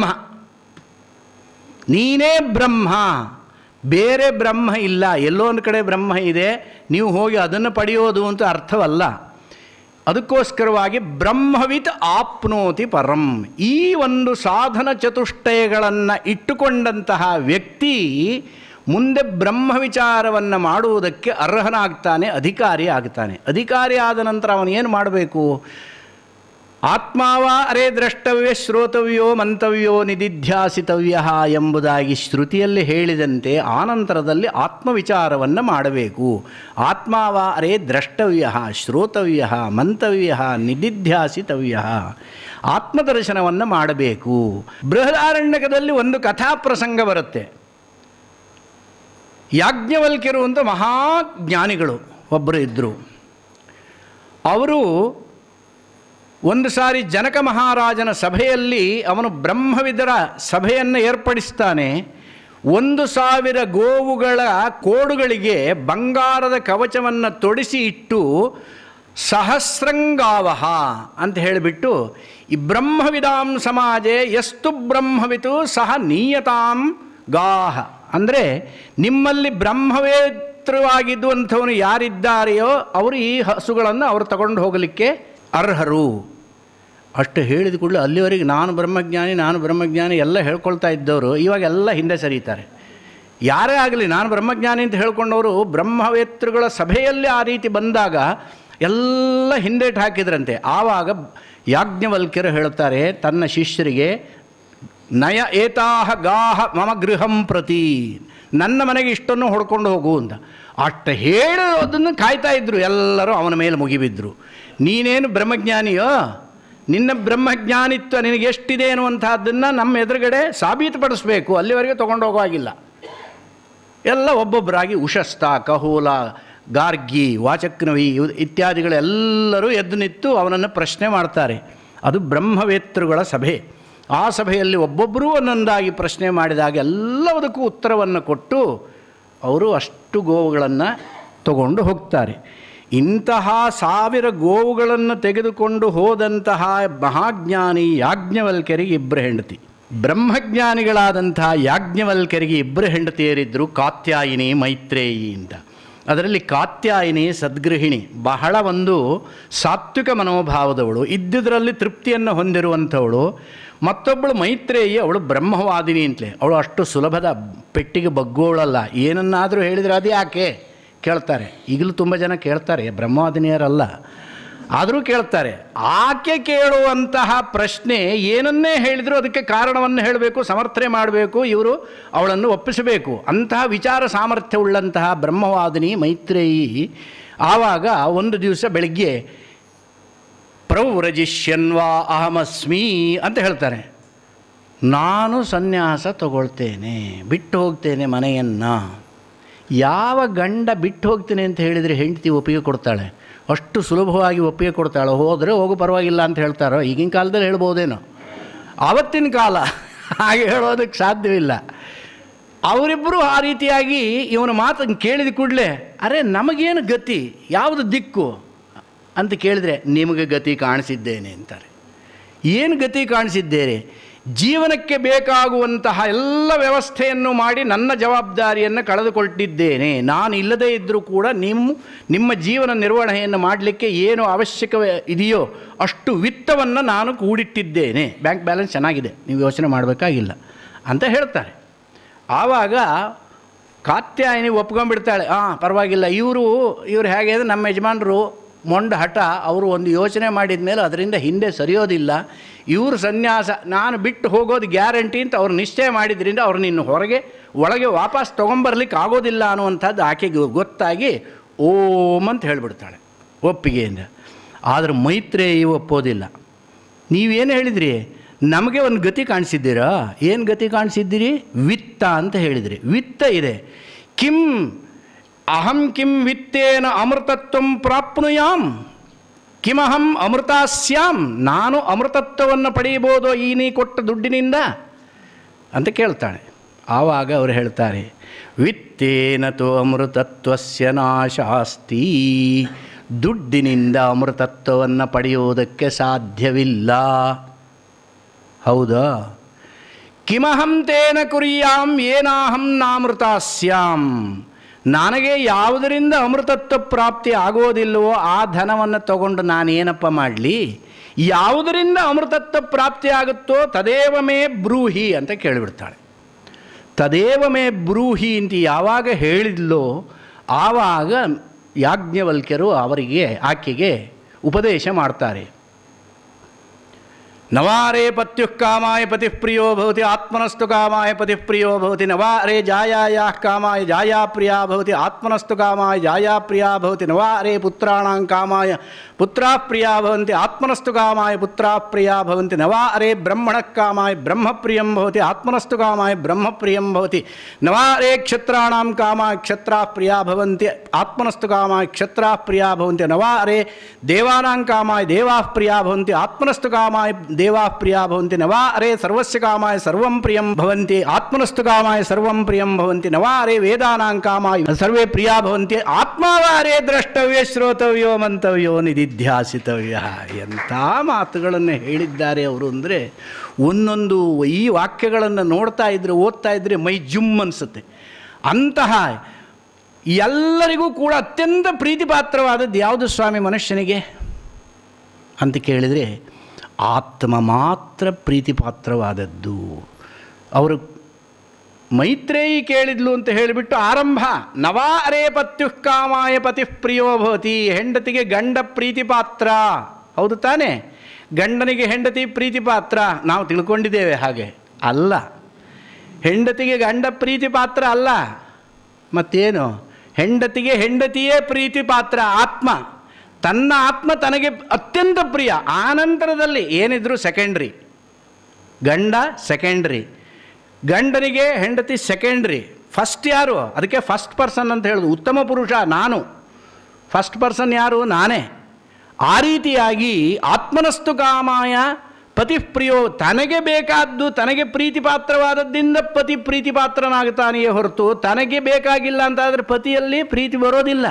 ನೀನೇ ಬ್ರಹ್ಮ, ಬೇರೆ ಬ್ರಹ್ಮ ಇಲ್ಲ. ಎಲ್ಲೋ ಒಂದು ಕಡೆ ಬ್ರಹ್ಮ ಇದೆ, ನೀವು ಹೋಗಿ ಅದನ್ನು ಪಡೆಯೋದು ಅಂತ ಅರ್ಥವಲ್ಲ. ಅದಕ್ಕೋಸ್ಕರವಾಗಿ ಬ್ರಹ್ಮವಿತ್ ಆಪ್ನೋತಿ ಪರಂ. ಈ ಒಂದು ಸಾಧನ ಚತುಷ್ಟಯಗಳನ್ನು ಇಟ್ಟುಕೊಂಡಂತಹ ವ್ಯಕ್ತಿ ಮುಂದೆ ಬ್ರಹ್ಮ ವಿಚಾರವನ್ನು ಮಾಡುವುದಕ್ಕೆ ಅರ್ಹನಾಗ್ತಾನೆ, ಅಧಿಕಾರಿ ಆಗ್ತಾನೆ. ಅಧಿಕಾರಿ ಆದ ನಂತರ ಅವನು ಏನು ಮಾಡಬೇಕು? ಆತ್ಮಾವ ಅರೇ ದ್ರಷ್ಟವ್ಯ ಶ್ರೋತವ್ಯೋ ಮಂತವ್ಯೋ ನಿಧಿಧ್ಯಾಸಿತವ್ಯ ಎಂಬುದಾಗಿ ಶ್ರುತಿಯಲ್ಲಿ ಹೇಳಿದಂತೆ ಆನಂತರದಲ್ಲಿ ಆತ್ಮವಿಚಾರವನ್ನು ಮಾಡಬೇಕು. ಆತ್ಮಾವ ಅರೇ ದ್ರಷ್ಟವ್ಯ ಶ್ರೋತವ್ಯ ಮಂತವ್ಯ ನಿಧಿಧ್ಯಾಸಿತವ್ಯ, ಆತ್ಮದರ್ಶನವನ್ನು ಮಾಡಬೇಕು. ಬೃಹದಾರಣ್ಯಕದಲ್ಲಿ ಒಂದು ಕಥಾಪ್ರಸಂಗ ಬರುತ್ತೆ. ಯಾಜ್ಞವಲ್ಕ್ಯರು ಅಂತ ಮಹಾಜ್ಞಾನಿಗಳು ಒಬ್ಬರು ಇದ್ದರು. ಅವರು ಒಂದು ಸಾರಿ ಜನಕ ಮಹಾರಾಜನ ಸಭೆಯಲ್ಲಿ ಅವನು ಬ್ರಹ್ಮವಿದರ ಸಭೆಯನ್ನು ಏರ್ಪಡಿಸ್ತಾನೆ. 1,000 ಗೋವುಗಳ ಕೋಡುಗಳಿಗೆ ಬಂಗಾರದ ಕವಚವನ್ನು ತೊಡಿಸಿ ಇಟ್ಟು ಸಹಸ್ರಂಗಾವಹ ಅಂತ ಹೇಳಿಬಿಟ್ಟು, ಈ ಬ್ರಹ್ಮವಿದಾಂ ಸಮಾಜೆ ಎಷ್ಟು ಬ್ರಹ್ಮವಿತು ಸಹ ನೀಯತಾಂ ಗಾಹ, ಅಂದರೆ ನಿಮ್ಮಲ್ಲಿ ಬ್ರಹ್ಮವೇತ್ರವಾಗಿದ್ದು ಅಂಥವನು ಯಾರಿದ್ದಾರೆಯೋ ಅವರು ಈ ಹಸುಗಳನ್ನು ಅವರು ತಗೊಂಡು ಹೋಗಲಿಕ್ಕೆ ಅರ್ಹರು. ಅಷ್ಟು ಹೇಳಿದ ಕೂಡಲೇ ಅಲ್ಲಿವರೆಗೆ ನಾನು ಬ್ರಹ್ಮಜ್ಞಾನಿ ಎಲ್ಲ ಹೇಳ್ಕೊಳ್ತಾ ಇದ್ದವರು ಇವಾಗೆಲ್ಲ ಹಿಂದೆ ಸರೀತಾರೆ. ಯಾರೇ ಆಗಲಿ ನಾನು ಬ್ರಹ್ಮಜ್ಞಾನಿ ಅಂತ ಹೇಳ್ಕೊಂಡವರು ಬ್ರಹ್ಮವೇತೃಗಳ ಸಭೆಯಲ್ಲಿ ಆ ರೀತಿ ಬಂದಾಗ ಎಲ್ಲ ಹಿಂದೇಟು ಹಾಕಿದ್ರಂತೆ. ಆವಾಗ ಯಾಜ್ಞವಲ್ಕ್ಯರು ಹೇಳ್ತಾರೆ ತನ್ನ ಶಿಷ್ಯರಿಗೆ, ನಯ ಏತಾಹ ಗಾಹ ಮಮ ಗೃಹಂ ಪ್ರತಿ, ನನ್ನ ಮನೆಗೆ ಇಷ್ಟನ್ನು ಹೊಡ್ಕೊಂಡು ಹೋಗು ಅಂತ. ಅಷ್ಟು ಹೇಳೋದನ್ನು ಕಾಯ್ತಾ ಇದ್ದರು. ಎಲ್ಲರೂ ಅವನ ಮೇಲೆ ಮುಗಿಬಿದ್ರು. ನೀನೇನು ಬ್ರಹ್ಮಜ್ಞಾನಿಯೋ, ನಿನ್ನ ಬ್ರಹ್ಮಜ್ಞಾನಿತ್ವ ನಿನಗೆ ಎಷ್ಟಿದೆ ಅನ್ನುವಂಥದ್ದನ್ನು ನಮ್ಮ ಎದುರುಗಡೆ ಸಾಬೀತುಪಡಿಸಬೇಕು, ಅಲ್ಲಿವರೆಗೆ ತೊಗೊಂಡು ಹೋಗುವಾಗಿಲ್ಲ. ಎಲ್ಲ ಒಬ್ಬೊಬ್ಬರಾಗಿ ಉಶಸ್ತ, ಕಹೋಲ, ಗಾರ್ಗಿ, ವಾಚಕ್ನವಿ ಇತ್ಯಾದಿಗಳೆಲ್ಲರೂ ಎದ್ದು ನಿಂತು ಅವನನ್ನು ಪ್ರಶ್ನೆ ಮಾಡ್ತಾರೆ. ಅದು ಬ್ರಹ್ಮವೇತೃಗಳ ಸಭೆ. ಆ ಸಭೆಯಲ್ಲಿ ಒಬ್ಬೊಬ್ಬರೂ ಒಂದೊಂದಾಗಿ ಪ್ರಶ್ನೆ ಮಾಡಿದಾಗ ಎಲ್ಲದಕ್ಕೂ ಉತ್ತರವನ್ನು ಕೊಟ್ಟು ಅವರು ಅಷ್ಟು ಗೋವುಗಳನ್ನು ತಗೊಂಡು ಹೋಗ್ತಾರೆ. ಇಂತಹ 1000 ಗೋವುಗಳನ್ನು ತೆಗೆದುಕೊಂಡು ಹೋದಂತಹ ಮಹಾಜ್ಞಾನಿ ಯಾಜ್ಞವಲ್ಕ್ಯರಿಗೆ 2 ಹೆಂಡತಿ. ಬ್ರಹ್ಮಜ್ಞಾನಿಗಳಾದಂತಹ ಯಾಜ್ಞವಲ್ಕ್ಯರಿಗೆ 2 ಹೆಂಡತಿಯರಿದ್ದರು, ಕಾತ್ಯಾಯಿನಿ, ಮೈತ್ರೇಯಿ ಅಂತ. ಅದರಲ್ಲಿ ಕಾತ್ಯಾಯಿನಿ ಸದ್ಗೃಹಿಣಿ, ಬಹಳ ಒಂದು ಸಾತ್ವಿಕ ಮನೋಭಾವದವಳು, ಇದ್ದುದರಲ್ಲಿ ತೃಪ್ತಿಯನ್ನು ಹೊಂದಿರುವಂಥವಳು. ಮತ್ತೊಬ್ಬಳು ಮೈತ್ರೇಯಿ, ಅವಳು ಬ್ರಹ್ಮವಾದಿನಿ ಅಂತಲೇ. ಅವಳು ಅಷ್ಟು ಸುಲಭದ ಪೆಟ್ಟಿಗೆ ಬಗ್ಗೋಳಲ್ಲ. ಏನನ್ನಾದರೂ ಹೇಳಿದರೆ ಅದು ಯಾಕೆ ಕೇಳ್ತಾರೆ. ಈಗಲೂ ತುಂಬ ಜನ ಕೇಳ್ತಾರೆ, ಬ್ರಹ್ಮವಾದಿನಿಯರಲ್ಲ ಆದರೂ ಕೇಳ್ತಾರೆ. ಆಕೆ ಕೇಳುವಂತಹ ಪ್ರಶ್ನೆ ಏನನ್ನೇ ಹೇಳಿದರೂ ಅದಕ್ಕೆ ಕಾರಣವನ್ನು ಹೇಳಬೇಕು, ಸಮರ್ಥನೆ ಮಾಡಬೇಕು, ಇವರು ಅವಳನ್ನು ಒಪ್ಪಿಸಬೇಕು. ಅಂತಹ ವಿಚಾರ ಸಾಮರ್ಥ್ಯವುಳ್ಳಂತಹ ಬ್ರಹ್ಮವಾದಿನಿ ಮೈತ್ರೇಯಿ ಆವಾಗ ಒಂದು ದಿವಸ ಬೆಳಗ್ಗೆ ಪ್ರವ್ರಜಿಷ್ಯನ್ವಾ ಅಹಮಸ್ಮಿ ಅಂತ ಹೇಳ್ತಾರೆ. ನಾನು ಸನ್ಯಾಸ ತಗೊಳ್ತೇನೆ, ಬಿಟ್ಟು ಹೋಗ್ತೇನೆ ಮನೆಯನ್ನು. ಯಾವ ಗಂಡ ಬಿಟ್ಟು ಹೋಗ್ತೇನೆ ಅಂತ ಹೇಳಿದರೆ ಹೆಂಡತಿ ಒಪ್ಪಿಗೆ ಕೊಡ್ತಾಳೆ? ಅಷ್ಟು ಸುಲಭವಾಗಿ ಒಪ್ಪಿಗೆ ಕೊಡ್ತಾಳೆ? ಹೋದರೆ ಹೋಗು ಪರವಾಗಿಲ್ಲ ಅಂತ ಹೇಳ್ತಾರೋ? ಈಗಿನ ಕಾಲದಲ್ಲಿ ಹೇಳ್ಬೋದೇನೋ, ಆವತ್ತಿನ ಕಾಲ ಹಾಗೆ ಹೇಳೋದಕ್ಕೆ ಸಾಧ್ಯವಿಲ್ಲ. ಅವರಿಬ್ಬರು ಆ ರೀತಿಯಾಗಿ ಇವನ ಮಾತನ್ನು ಕೇಳಿದ ಕೂಡಲೇ ಅರೆ ನಮಗೇನು ಗತಿ, ಯಾವುದು ದಿಕ್ಕು ಅಂತ ಕೇಳಿದರೆ ನಿಮಗೆ ಗತಿ ಕಾಣಿಸಿದ್ದೇನೆ ಅಂತಾರೆ. ಏನು ಗತಿ ಕಾಣಿಸಿದ್ದೇನೆ? ಜೀವನಕ್ಕೆ ಬೇಕಾಗುವಂತಹ ಎಲ್ಲ ವ್ಯವಸ್ಥೆಯನ್ನು ಮಾಡಿ ನನ್ನ ಜವಾಬ್ದಾರಿಯನ್ನು ಕಳೆದುಕೊಂಡಿದ್ದೇನೆ. ನಾನು ಇಲ್ಲದೇ ಇದ್ದರೂ ಕೂಡ ನಿಮ್ಮ ಜೀವನ ನಿರ್ವಹಣೆಯನ್ನು ಮಾಡಲಿಕ್ಕೆ ಏನು ಅವಶ್ಯಕ ಇದೆಯೋ ಅಷ್ಟು ವಿತ್ತವನ್ನು ನಾನು ಕೂಡಿಟ್ಟಿದ್ದೇನೆ. ಬ್ಯಾಂಕ್ ಬ್ಯಾಲೆನ್ಸ್ ಚೆನ್ನಾಗಿದೆ, ನೀವು ಯೋಚನೆ ಮಾಡಬೇಕಾಗಿಲ್ಲ ಅಂತ ಹೇಳ್ತಾರೆ. ಆವಾಗ ಕಾತ್ಯಾಯಿನಿ ಒಪ್ಕೊಂಡ್ಬಿಡ್ತಾಳೆ. ಪರವಾಗಿಲ್ಲ, ಇವರು ಹೇಗೆ ಅಂದರೆ ನಮ್ಮ ಯಜಮಾನರು ಮೊಂಡ ಹಠ, ಅವರು ಒಂದು ಯೋಚನೆ ಮಾಡಿದ ಮೇಲೆ ಅದರಿಂದ ಹಿಂದೆ ಸರಿಯೋದಿಲ್ಲ, ಇವರು ಸನ್ಯಾಸ ನಾನು ಬಿಟ್ಟು ಹೋಗೋದು ಗ್ಯಾರಂಟಿ ಅಂತ ಅವ್ರು ನಿಶ್ಚಯ ಮಾಡಿದ್ರಿಂದ ಅವ್ರನ್ನ ಇನ್ನು ಒಳಗೆ ವಾಪಸ್ ತೊಗೊಂಬರ್ಲಿಕ್ಕೆ ಆಗೋದಿಲ್ಲ ಅನ್ನುವಂಥದ್ದು ಆಕೆಗೆ ಗೊತ್ತಾಗಿ ಓಂ ಅಂತ ಹೇಳಿಬಿಡ್ತಾಳೆ ಒಪ್ಪಿಗೆಯಿಂದ. ಆದರೆ ಮೈತ್ರೇಯಿ ಒಪ್ಪೋದಿಲ್ಲ. ನೀವೇನು ಹೇಳಿದ್ರಿ? ನಮಗೆ ಒಂದು ಗತಿ ಕಾಣಿಸಿದ್ದೀರಾ? ಏನು ಗತಿ ಕಾಣಿಸಿದ್ದೀರಿ? ವಿತ್ತ ಅಂತ ಹೇಳಿದ್ರಿ. ವಿತ್ತ ಇದೆ. ಕಿಂ ಅಹಂ ಕಿಂ ವಿತ್ತೇನ ಅಮೃತತ್ವಂ ಪ್ರಾಪ್ನುಯಾಂ ಕಿಮಹಂ ಅಮೃತಾಸ್ಯಾಂ, ನಾನು ಅಮೃತತ್ವವನ್ನು ಪಡೆಯಬಹುದೋ ಈ ನೀ ಕೊಟ್ಟ ದುಡ್ಡಿನಿಂದ ಅಂತ ಕೇಳ್ತಾಳೆ. ಆವಾಗ ಅವರು ಹೇಳ್ತಾರೆ, ವಿತ್ತೇನ ತೋ ಅಮೃತತ್ವಸ್ಯ ನಾಶಾಸ್ತಿ, ದುಡ್ಡಿನಿಂದ ಅಮೃತತ್ವವನ್ನು ಪಡೆಯುವುದಕ್ಕೆ ಸಾಧ್ಯವಿಲ್ಲ. ಹೌದಾ? ಕಿಮಹಂ ತೇನ ಕುರ್ಯಾಂ ಏನಾಹಂ ನಾಮೃತಾಸ್ಯಾಂ, ನನಗೆ ಯಾವುದರಿಂದ ಅಮೃತತ್ವ ಪ್ರಾಪ್ತಿ ಆಗೋದಿಲ್ಲವೋ ಆ ಧನವನ್ನು ತಗೊಂಡು ನಾನೇನಪ್ಪ ಮಾಡಲಿ? ಯಾವುದರಿಂದ ಅಮೃತತ್ವ ಪ್ರಾಪ್ತಿ ಆಗುತ್ತೋ ತದೇವ ಮೇ ಬ್ರೂಹಿ ಅಂತ ಕೇಳಿಬಿಡ್ತಾಳೆ. ತದೇವ ಮೇ ಬ್ರೂಹಿ ಅಂತ ಯಾವಾಗ ಹೇಳಿದ್ಲೋ ಆವಾಗ ಯಾಜ್ಞವಲ್ಕ್ಯರು ಆಕೆಗೆ ಉಪದೇಶ ಮಾಡ್ತಾರೆ. ನವಾರೇ ಪತ್ಯುಃ ಕಾಮಾಯ ಪತಿಃ ಪ್ರಿಯೋ ಭವತಿ ಆತ್ಮನಸ್ತು ಕಾಮಾಯ ಪತಿಃ ಪ್ರಿಯೋ ಭವತಿ. ನವಾರೇ ಜಾಯಾಯಾಃ ಕಾಮಾಯ ಜಾಯಾ ಪ್ರಿಯಾ ಭವತಿ ಆತ್ಮನಸ್ತು ಕಾಮಾಯ ಜಾಯಾ ಪ್ರಿಯಾ ಭವತಿ. ನವಾರೇ ಪುತ್ರಾಣಾಂ ಕಾಮಾಯ ಪುತ್ರಾಃ ಪ್ರಿಯಾ ಭವಂತಿ ಆತ್ಮನಸ್ತು ಕಾಮಾಯ ಪುತ್ರಾಃ ಪ್ರಿಯಾ ಭವಂತಿ. ನವಾರೇ ಬ್ರಹ್ಮಣಃ ಕಾಮಾಯ ಬ್ರಹ್ಮಪ್ರಿಯಂ ಭವತಿ ಆತ್ಮನಸ್ತು ಕಾಮಾಯ ಬ್ರಹ್ಮಪ್ರಿಯಂ ಭವತಿ. ನವಾರೇ ಕ್ಷತ್ರಾಣಾಂ ಕಾಮಾಯ ಕ್ಷತ್ರಾಃ ಪ್ರಿಯಾ ಭವಂತಿ ಆತ್ಮನಸ್ತು ಕಾಮಾಯ ಕ್ಷತ್ರಾಃ ಪ್ರಿಯಾ ಭವಂತಿ. ನವಾರೇ ದೇವಾನಾಂ ಕಾಮಾಯ ದೇವಾಃ ಪ್ರಿಯಾ ಭವಂತಿ ಆತ್ಮನಸ್ತು ಕಾಮಾಯ ದೇವಾಃ ಪ್ರಿಯಾ ಭವಂತಿ. ನವಾರೇ ಸರ್ವಸ್ಯ ಕಾಮಾಯ ಸರ್ವಂ ಪ್ರಿಯಂ ಭವಂತಿ ಆತ್ಮನಸ್ತು ಕಾಮಾಯ ಸರ್ವಂ ಪ್ರಿಯಂ ಭವಂತಿ. ನವಾರೇ ವೇದಾನಾಂ ಕಾಮಾಯ ಸರ್ವೇ ಪ್ರಿಯಾ ಭವಂತಿ ಆತ್ಮಾವಾರೇ ದ್ರಷ್ಟವ್ಯ ಶ್ರೋತವ್ಯೋ ಮಂತವ್ಯೋ ನಿಧಿಧ್ಯಾಸಿತವ್ಯ. ಎಂಥ ಮಾತುಗಳನ್ನು ಹೇಳಿದ್ದಾರೆ ಅವರು ಅಂದರೆ, ಒಂದೊಂದು ಈ ವಾಕ್ಯಗಳನ್ನು ನೋಡ್ತಾ ಇದ್ರೆ ಓದ್ತಾ ಇದ್ದರೆ ಮೈ ಜುಮ್ ಅನಿಸುತ್ತೆ. ಅಂತಹ ಎಲ್ಲರಿಗೂ ಕೂಡ ಅತ್ಯಂತ ಪ್ರೀತಿಪಾತ್ರವಾದದ್ದು ಯಾವುದು ಸ್ವಾಮಿ ಮನುಷ್ಯನಿಗೆ ಅಂತ ಕೇಳಿದರೆ ಆತ್ಮ ಮಾತ್ರ ಪ್ರೀತಿಪಾತ್ರವಾದದ್ದು. ಅವರು ಮೈತ್ರೇಯಿ ಕೇಳಿದ್ಲು ಅಂತ ಹೇಳಿಬಿಟ್ಟು ಆರಂಭ, ನವಾರೇ ಪತ್ಯುಃ ಕಾಮಾಯ ಪತಿಃ ಪ್ರಿಯೋ ಭವತಿ. ಹೆಂಡತಿಗೆ ಗಂಡ ಪ್ರೀತಿಪಾತ್ರ, ಹೌದು ತಾನೇ? ಗಂಡನಿಗೆ ಹೆಂಡತಿ ಪ್ರೀತಿಪಾತ್ರ ನಾವು ತಿಳ್ಕೊಂಡಿದ್ದೇವೆ. ಹಾಗೆ ಅಲ್ಲ, ಹೆಂಡತಿಗೆ ಗಂಡ ಪ್ರೀತಿಪಾತ್ರ ಅಲ್ಲ. ಮತ್ತೇನು? ಹೆಂಡತಿಗೆ ಹೆಂಡತಿಯೇ ಪ್ರೀತಿಪಾತ್ರ. ಆತ್ಮ, ತನ್ನ ಆತ್ಮ ತನಗೆ ಅತ್ಯಂತ ಪ್ರಿಯ. ಆನಂತರದಲ್ಲಿ ಏನಿದ್ರು ಸೆಕೆಂಡ್ರಿ. ಗಂಡ ಸೆಕೆಂಡ್ರಿ, ಗಂಡನಿಗೆ ಹೆಂಡತಿ ಸೆಕೆಂಡ್ರಿ. ಫಸ್ಟ್ ಯಾರು? ಅದಕ್ಕೆ ಫಸ್ಟ್ ಪರ್ಸನ್ ಅಂತ ಹೇಳೋದು. ಉತ್ತಮ ಪುರುಷ ನಾನು, ಫಸ್ಟ್ ಪರ್ಸನ್ ಯಾರು? ನಾನೇ. ಆ ರೀತಿಯಾಗಿ ಆತ್ಮನಸ್ತು ಕಾಮಾಯ ಪತಿ ಪ್ರಿಯೋ, ತನಗೆ ಬೇಕಾದ್ದು ತನಗೆ ಪ್ರೀತಿಪಾತ್ರವಾದದ್ದಿಂದ ಪತಿ ಪ್ರೀತಿಪಾತ್ರನಾಗುತ್ತಾನೆಯೇ ಹೊರತು ತನಗೆ ಬೇಕಾಗಿಲ್ಲ ಅಂತಾದರೆ ಪತಿಯಲ್ಲಿ ಪ್ರೀತಿ ಬರೋದಿಲ್ಲ.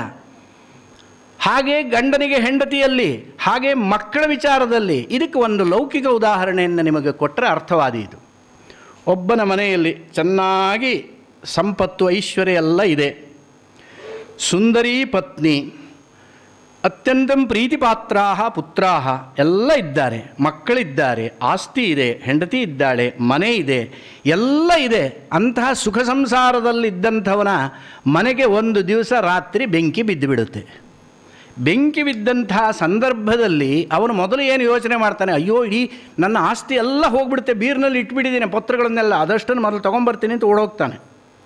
ಹಾಗೆ ಗಂಡನಿಗೆ ಹೆಂಡತಿಯಲ್ಲಿ, ಹಾಗೆ ಮಕ್ಕಳ ವಿಚಾರದಲ್ಲಿ. ಇದಕ್ಕೆ ಒಂದು ಲೌಕಿಕ ಉದಾಹರಣೆಯನ್ನು ನಿಮಗೆ ಕೊಟ್ಟರೆ ಅರ್ಥವಾದೀತು. ಒಬ್ಬನ ಮನೆಯಲ್ಲಿ ಚೆನ್ನಾಗಿ ಸಂಪತ್ತು ಐಶ್ವರ್ಯ ಎಲ್ಲ ಇದೆ, ಸುಂದರಿ ಪತ್ನಿ, ಅತ್ಯಂತ ಪ್ರೀತಿಪಾತ್ರಾಹ ಪುತ್ರಾಹ ಎಲ್ಲ ಇದ್ದಾರೆ, ಮಕ್ಕಳಿದ್ದಾರೆ, ಆಸ್ತಿ ಇದೆ, ಹೆಂಡತಿ ಇದ್ದಾಳೆ, ಮನೆ ಇದೆ, ಎಲ್ಲ ಇದೆ. ಅಂತಹ ಸುಖ ಸಂಸಾರದಲ್ಲಿದ್ದಂಥವನ ಮನೆಗೆ ಒಂದು ದಿವಸ ರಾತ್ರಿ ಬೆಂಕಿ ಬಿದ್ದು ಬಿಡುತ್ತೆ. ಬೆಂಕಿ ಬಿದ್ದಂತಹ ಸಂದರ್ಭದಲ್ಲಿ ಅವನು ಮೊದಲು ಏನು ಯೋಚನೆ ಮಾಡ್ತಾನೆ? ಅಯ್ಯೋ, ಇಡೀ ನನ್ನ ಆಸ್ತಿ ಎಲ್ಲ ಹೋಗ್ಬಿಡುತ್ತೆ, ಬೀರ್ನಲ್ಲಿ ಇಟ್ಬಿಟ್ಟಿದ್ದೀನಿ ಪತ್ರಗಳನ್ನೆಲ್ಲ, ಅದಷ್ಟನ್ನು ಮೊದಲು ತೊಗೊಂಬರ್ತೀನಿ ಅಂತ ಓಡೋಗ್ತಾನೆ.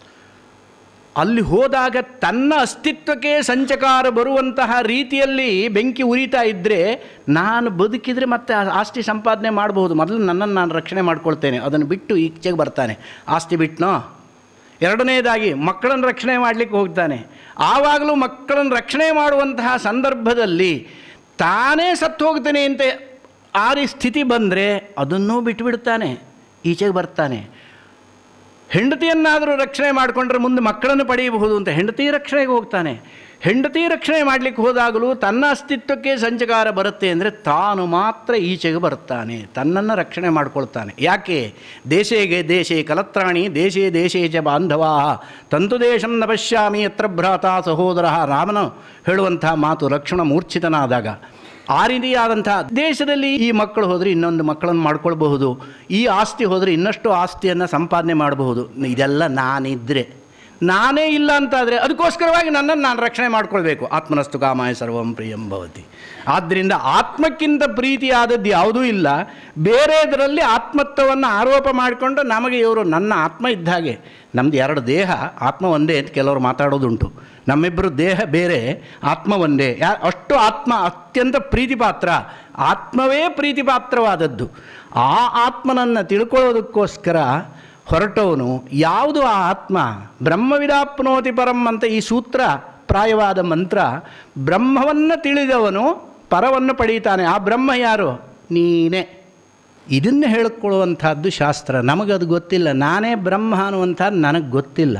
ಅಲ್ಲಿ ಹೋದಾಗ ತನ್ನ ಅಸ್ತಿತ್ವಕ್ಕೆ ಸಂಚಕಾರ ಬರುವಂತಹ ರೀತಿಯಲ್ಲಿ ಬೆಂಕಿ ಉರಿತಾ ಇದ್ದರೆ, ನಾನು ಬದುಕಿದರೆ ಮತ್ತೆ ಆಸ್ತಿ ಸಂಪಾದನೆ ಮಾಡಬಹುದು, ಮೊದಲು ನನ್ನನ್ನು ನಾನು ರಕ್ಷಣೆ ಮಾಡ್ಕೊಳ್ತೇನೆ, ಅದನ್ನು ಬಿಟ್ಟು ಈಚೆಗೆ ಬರ್ತಾನೆ. ಆಸ್ತಿ ಬಿಟ್ಟನೋ. ಎರಡನೇದಾಗಿ ಮಕ್ಕಳನ್ನು ರಕ್ಷಣೆ ಮಾಡಲಿಕ್ಕೆ ಹೋಗ್ತಾನೆ. ಆವಾಗಲೂ ಮಕ್ಕಳನ್ನು ರಕ್ಷಣೆ ಮಾಡುವಂತಹ ಸಂದರ್ಭದಲ್ಲಿ ತಾನೇ ಸತ್ತು ಹೋಗ್ತೇನೆ ಅಂತ ಆ ಸ್ಥಿತಿ ಬಂದರೆ ಅದನ್ನೂ ಬಿಟ್ಟುಬಿಡ್ತಾನೆ. ಈಚೆಗೆ ಬರ್ತಾನೆ. ಹೆಂಡತಿಯನ್ನಾದರೂ ರಕ್ಷಣೆ ಮಾಡಿಕೊಂಡ್ರೆ ಮುಂದೆ ಮಕ್ಕಳನ್ನು ಪಡೆಯಬಹುದು ಅಂತ ಹೆಂಡತಿ ರಕ್ಷಣೆಗೆ ಹೋಗ್ತಾನೆ. ಹೆಂಡತಿ ರಕ್ಷಣೆ ಮಾಡಲಿಕ್ಕೆ ಹೋದಾಗಲೂ ತನ್ನ ಅಸ್ತಿತ್ವಕ್ಕೆ ಸಂಚಕಾರ ಬರುತ್ತೆ ಅಂದರೆ ತಾನು ಮಾತ್ರ ಈಚೆಗೆ ಬರ್ತಾನೆ, ತನ್ನನ್ನು ರಕ್ಷಣೆ ಮಾಡಿಕೊಳ್ತಾನೆ. ಯಾಕೆ? ದೇಶೇ ಕಲತ್ರಾಣಿ ದೇಶೇ ಚ ಬಾಂಧವಾ ತಂತು ದೇಶಂ ನ ಪಶ್ಯಾಮಿ ಯತ್ರ ಭ್ರಾತ ಸಹೋದರ. ರಾಮನು ಹೇಳುವಂಥ ಮಾತು ಲಕ್ಷ್ಮಣ ಮೂರ್ಛಿತನಾದಾಗ. ಆ ರೀತಿಯಾದಂಥ ದೇಶದಲ್ಲಿ ಈ ಮಕ್ಕಳು ಹೋದರೆ ಇನ್ನೊಂದು ಮಕ್ಕಳನ್ನು ಮಾಡ್ಕೊಳ್ಬಹುದು, ಈ ಆಸ್ತಿ ಹೋದರೆ ಇನ್ನಷ್ಟು ಆಸ್ತಿಯನ್ನು ಸಂಪಾದನೆ ಮಾಡಬಹುದು. ಇದೆಲ್ಲ ನಾನಿದ್ದರೆ, ನಾನೇ ಇಲ್ಲ ಅಂತಾದರೆ ಅದಕ್ಕೋಸ್ಕರವಾಗಿ ನನ್ನನ್ನು ನಾನು ರಕ್ಷಣೆ ಮಾಡ್ಕೊಳ್ಬೇಕು. ಆತ್ಮನಸ್ತು ಕಾಮಾಯ ಸರ್ವಂ ಪ್ರಿಯಂ ಭವತಿ. ಆದ್ದರಿಂದ ಆತ್ಮಕ್ಕಿಂತ ಪ್ರೀತಿಯಾದದ್ದು ಯಾವುದೂ ಇಲ್ಲ. ಬೇರೆದರಲ್ಲಿ ಆತ್ಮತ್ವವನ್ನು ಆರೋಪ ಮಾಡಿಕೊಂಡು ನಮಗೆ ಇವರು ನನ್ನ ಆತ್ಮ ಇದ್ದ ಹಾಗೆ, ನಮ್ಮದು 2 ದೇಹ, ಆತ್ಮ ಒಂದೇ ಅಂತ ಕೆಲವರು ಮಾತಾಡೋದುಂಟು. ನಮ್ಮಿಬ್ಬರು ದೇಹ ಬೇರೆ, ಆತ್ಮ ಒಂದೇ. ಅಷ್ಟು ಆತ್ಮ ಅತ್ಯಂತ ಪ್ರೀತಿಪಾತ್ರ, ಆತ್ಮವೇ ಪ್ರೀತಿಪಾತ್ರವಾದದ್ದು. ಆ ಆತ್ಮನನ್ನು ತಿಳ್ಕೊಳ್ಳೋದಕ್ಕೋಸ್ಕರ ಹೊರಟವನು ಯಾವುದು ಆ ಆತ್ಮ? ಬ್ರಹ್ಮವಿದಾಪ್ನೋತಿ ಪರಂ ಅಂತ ಈ ಸೂತ್ರ ಪ್ರಾಯವಾದ ಮಂತ್ರ. ಬ್ರಹ್ಮವನ್ನು ತಿಳಿದವನು ಪರವನ್ನು ಪಡೀತಾನೆ. ಆ ಬ್ರಹ್ಮ ಯಾರು? ನೀನೇ. ಇದನ್ನು ಹೇಳಿಕೊಳ್ಳುವಂಥದ್ದು ಶಾಸ್ತ್ರ. ನಮಗದು ಗೊತ್ತಿಲ್ಲ. ನಾನೇ ಬ್ರಹ್ಮ ಅನ್ನುವಂಥದ್ದು ನನಗೆ ಗೊತ್ತಿಲ್ಲ.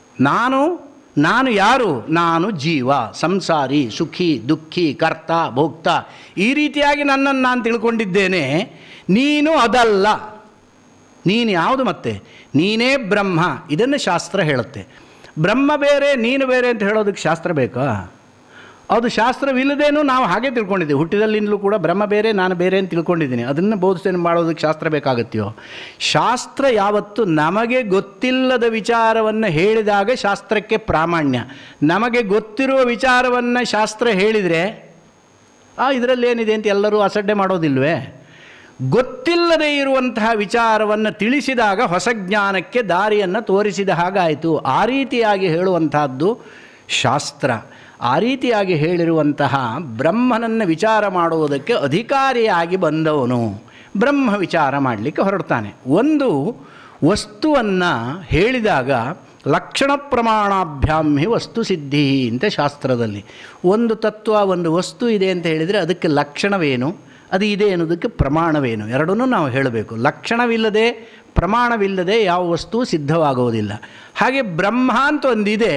ನಾನು ಯಾರು? ನಾನು ಜೀವ, ಸಂಸಾರಿ, ಸುಖಿ, ದುಃಖಿ, ಕರ್ತ, ಭೋಕ್ತ, ಈ ರೀತಿಯಾಗಿ ನನ್ನನ್ನು ನಾನು ತಿಳ್ಕೊಂಡಿದ್ದೇನೆ. ನೀನು ಅದಲ್ಲ. ನೀನು ಯಾವುದು? ಮತ್ತೆ ನೀನೇ ಬ್ರಹ್ಮ. ಇದನ್ನು ಶಾಸ್ತ್ರ ಹೇಳುತ್ತೆ. ಬ್ರಹ್ಮ ಬೇರೆ ನೀನು ಬೇರೆ ಅಂತ ಹೇಳೋದಕ್ಕೆ ಶಾಸ್ತ್ರ ಬೇಕಾ? ಅದು ಶಾಸ್ತ್ರವಿಲ್ಲದೇನೂ ನಾವು ಹಾಗೆ ತಿಳ್ಕೊಂಡಿದ್ದೀವಿ. ಹುಟ್ಟಿದಲ್ಲಿಂದಲೂ ಕೂಡ ಬ್ರಹ್ಮ ಬೇರೆ ನಾನು ಬೇರೆ ಅಂತ ತಿಳ್ಕೊಂಡಿದ್ದೀನಿ. ಅದನ್ನು ಬೋಧಿಸೇನೆ ಮಾಡೋದಕ್ಕೆ ಶಾಸ್ತ್ರ ಬೇಕಾಗತ್ತೆಯೋ? ಶಾಸ್ತ್ರ ಯಾವತ್ತು ನಮಗೆ ಗೊತ್ತಿಲ್ಲದ ವಿಚಾರವನ್ನು ಹೇಳಿದಾಗ ಶಾಸ್ತ್ರಕ್ಕೆ ಪ್ರಾಮಾಣ್ಯ. ನಮಗೆ ಗೊತ್ತಿರುವ ವಿಚಾರವನ್ನು ಶಾಸ್ತ್ರ ಹೇಳಿದರೆ ಇದರಲ್ಲೇನಿದೆ ಅಂತ ಎಲ್ಲರೂ ಅಸಡ್ಡೆ ಮಾಡೋದಿಲ್ವೇ? ಗೊತ್ತಿಲ್ಲದೇ ಇರುವಂತಹ ವಿಚಾರವನ್ನು ತಿಳಿಸಿದಾಗ ಹೊಸ ಜ್ಞಾನಕ್ಕೆ ದಾರಿಯನ್ನು ತೋರಿಸಿದ ಹಾಗಾಯಿತು. ಆ ರೀತಿಯಾಗಿ ಹೇಳುವಂತಹದ್ದು ಶಾಸ್ತ್ರ. ಆ ರೀತಿಯಾಗಿ ಹೇಳಿರುವಂತಹ ಬ್ರಹ್ಮನನ್ನು ವಿಚಾರ ಮಾಡುವುದಕ್ಕೆ ಅಧಿಕಾರಿಯಾಗಿ ಬಂದವನು ಬ್ರಹ್ಮ ವಿಚಾರ ಮಾಡಲಿಕ್ಕೆ ಹೊರಡ್ತಾನೆ. ಒಂದು ವಸ್ತುವನ್ನು ಹೇಳಿದಾಗ ಲಕ್ಷಣ ಪ್ರಮಾಣಾಭ್ಯಾಂ ಹಿ ವಸ್ತು ಸಿದ್ಧಿ ಅಂತ ಶಾಸ್ತ್ರದಲ್ಲಿ. ಒಂದು ತತ್ವ, ಒಂದು ವಸ್ತು ಇದೆ ಅಂತ ಹೇಳಿದರೆ ಅದಕ್ಕೆ ಲಕ್ಷಣವೇನು, ಅದು ಇದೆ ಅನ್ನೋದಕ್ಕೆ ಪ್ರಮಾಣವೇನು, ಎರಡನ್ನೂ ನಾವು ಹೇಳಬೇಕು. ಲಕ್ಷಣವಿಲ್ಲದೆ ಪ್ರಮಾಣವಿಲ್ಲದೆ ಯಾವ ವಸ್ತು ಸಿದ್ಧವಾಗುವುದಿಲ್ಲ. ಹಾಗೆ ಬ್ರಹ್ಮ ಅಂತ ಒಂದಿದೆ,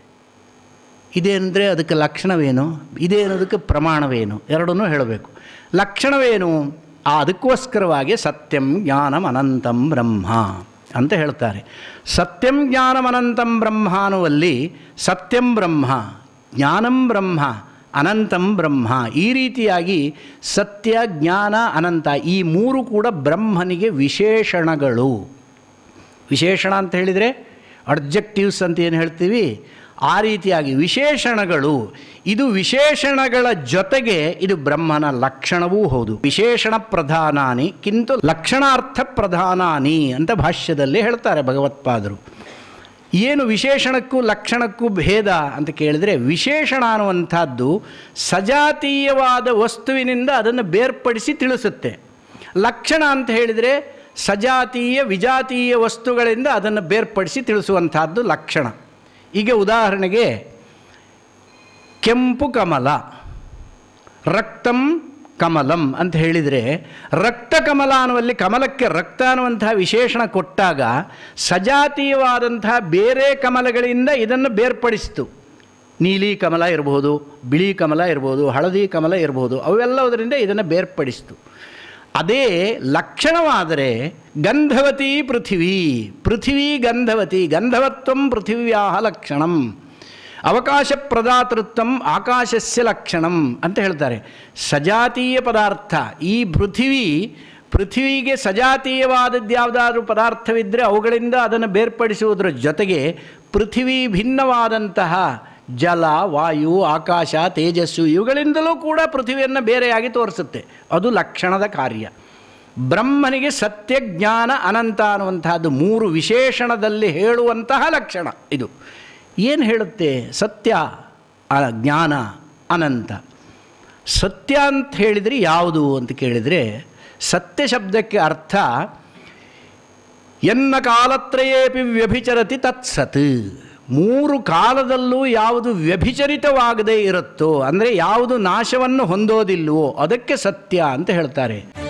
ಇದೆ ಅಂದರೆ ಅದಕ್ಕೆ ಲಕ್ಷಣವೇನು, ಇದೆ ಅನ್ನೋದಕ್ಕೆ ಪ್ರಮಾಣವೇನು, ಎರಡನ್ನೂ ಹೇಳಬೇಕು. ಲಕ್ಷಣವೇನು? ಅದಕ್ಕೋಸ್ಕರವಾಗಿ ಸತ್ಯಂ ಜ್ಞಾನಂ ಅನಂತಂ ಬ್ರಹ್ಮ ಅಂತ ಹೇಳ್ತಾರೆ. ಸತ್ಯಂ ಜ್ಞಾನಂ ಅನಂತಂ ಬ್ರಹ್ಮ ಅನ್ನುವಲ್ಲಿ ಸತ್ಯಂ ಬ್ರಹ್ಮ, ಜ್ಞಾನಂ ಬ್ರಹ್ಮ, ಅನಂತಂ ಬ್ರಹ್ಮ, ಈ ರೀತಿಯಾಗಿ ಸತ್ಯ, ಜ್ಞಾನ, ಅನಂತ ಈ ಮೂರು ಕೂಡ ಬ್ರಹ್ಮನಿಗೆ ವಿಶೇಷಣಗಳು. ವಿಶೇಷಣ ಅಂತ ಹೇಳಿದರೆ ಅಡ್ಜೆಕ್ಟಿವ್ಸ್ ಅಂತ ಏನು ಹೇಳ್ತೀವಿ, ಆ ರೀತಿಯಾಗಿ ವಿಶೇಷಣಗಳು. ಇದು ವಿಶೇಷಣಗಳ ಜೊತೆಗೆ ಇದು ಬ್ರಹ್ಮನ ಲಕ್ಷಣವೂ ಹೌದು. ವಿಶೇಷಣ ಪ್ರಧಾನಾನಿ ಕಿಂತು ಲಕ್ಷಣಾರ್ಥ ಪ್ರಧಾನಾನಿ ಅಂತ ಭಾಷ್ಯದಲ್ಲಿ ಹೇಳ್ತಾರೆ ಭಗವತ್ಪಾದರು. ಏನು ವಿಶೇಷಣಕ್ಕೂ ಲಕ್ಷಣಕ್ಕೂ ಭೇದ ಅಂತ ಕೇಳಿದರೆ, ವಿಶೇಷಣ ಅನ್ನುವಂಥದ್ದು ಸಜಾತೀಯವಾದ ವಸ್ತುವಿನಿಂದ ಅದನ್ನು ಬೇರ್ಪಡಿಸಿ ತಿಳಿಸುತ್ತೆ. ಲಕ್ಷಣ ಅಂತ ಹೇಳಿದರೆ ಸಜಾತೀಯ ವಿಜಾತೀಯ ವಸ್ತುಗಳಿಂದ ಅದನ್ನು ಬೇರ್ಪಡಿಸಿ ತಿಳಿಸುವಂಥದ್ದು ಲಕ್ಷಣ. ಈಗ ಉದಾಹರಣೆಗೆ ಕೆಂಪು ಕಮಲ, ರಕ್ತಂ ಕಮಲಂ ಅಂತ ಹೇಳಿದರೆ, ರಕ್ತ ಕಮಲ ಅನ್ನುವಲ್ಲಿ ಕಮಲಕ್ಕೆ ರಕ್ತ ಅನ್ನುವಂತಹ ವಿಶೇಷಣ ಕೊಟ್ಟಾಗ ಸಜಾತೀಯವಾದಂತಹ ಬೇರೆ ಕಮಲಗಳಿಂದ ಇದನ್ನು ಬೇರ್ಪಡಿಸಿತು. ನೀಲಿ ಕಮಲ ಇರಬಹುದು, ಬಿಳಿ ಕಮಲ ಇರಬಹುದು, ಹಳದಿ ಕಮಲ ಇರಬಹುದು, ಅವೆಲ್ಲದರಿಂದ ಇದನ್ನು ಬೇರ್ಪಡಿಸಿತು. ಅದೇ ಲಕ್ಷಣವಾದರೆ ಗಂಧವತಿ ಪೃಥಿವೀ, ಪೃಥಿವೀ ಗಂಧವತಿ, ಗಂಧವತ್ವಂ ಪೃಥಿವ್ಯಾಹ ಲಕ್ಷಣಂ, ಅವಕಾಶ ಪ್ರದಾತೃತ್ವಂ ಆಕಾಶಸ್ಯ ಲಕ್ಷಣಂ ಅಂತ ಹೇಳ್ತಾರೆ. ಸಜಾತೀಯ ಪದಾರ್ಥ ಈ ಪೃಥಿವಿಗೆ ಸಜಾತೀಯವಾದದ್ದು ಯಾವುದಾದ್ರೂ ಪದಾರ್ಥವಿದ್ದರೆ ಅವುಗಳಿಂದ ಅದನ್ನು ಬೇರ್ಪಡಿಸುವುದರ ಜೊತೆಗೆ ಪೃಥಿವಿ ಭಿನ್ನವಾದಂತಹ ಜಲ, ವಾಯು, ಆಕಾಶ, ತೇಜಸ್ಸು ಇವುಗಳಿಂದಲೂ ಕೂಡ ಪೃಥಿವಿಯನ್ನು ಬೇರೆಯಾಗಿ ತೋರಿಸುತ್ತೆ. ಅದು ಲಕ್ಷಣದ ಕಾರ್ಯ. ಬ್ರಹ್ಮನಿಗೆ ಸತ್ಯ, ಜ್ಞಾನ, ಅನಂತ ಅನ್ನುವಂತಹದ್ದು ಮೂರು ವಿಶೇಷಣದಲ್ಲಿ ಹೇಳುವಂತಹ ಲಕ್ಷಣ. ಇದು ಏನು ಹೇಳುತ್ತೆ? ಸತ್ಯ, ಜ್ಞಾನ, ಅನಂತ. ಸತ್ಯ ಅಂತ ಹೇಳಿದರೆ ಯಾವುದು ಅಂತ ಕೇಳಿದರೆ, ಸತ್ಯ ಶಬ್ದಕ್ಕೆ ಅರ್ಥ ಎನ್ನ ಕಾಲತ್ರಯೇಪಿ ವ್ಯಭಿಚರತಿ ತತ್ಸತ್. ಮೂರು ಕಾಲದಲ್ಲೂ ಯಾವುದು ವ್ಯಭಿಚರಿತವಾಗದೇ ಇರುತ್ತೋ, ಅಂದರೆ ಯಾವುದು ನಾಶವನ್ನು ಹೊಂದೋದಿಲ್ವೋ ಅದಕ್ಕೆ ಸತ್ಯ ಅಂತ ಹೇಳ್ತಾರೆ.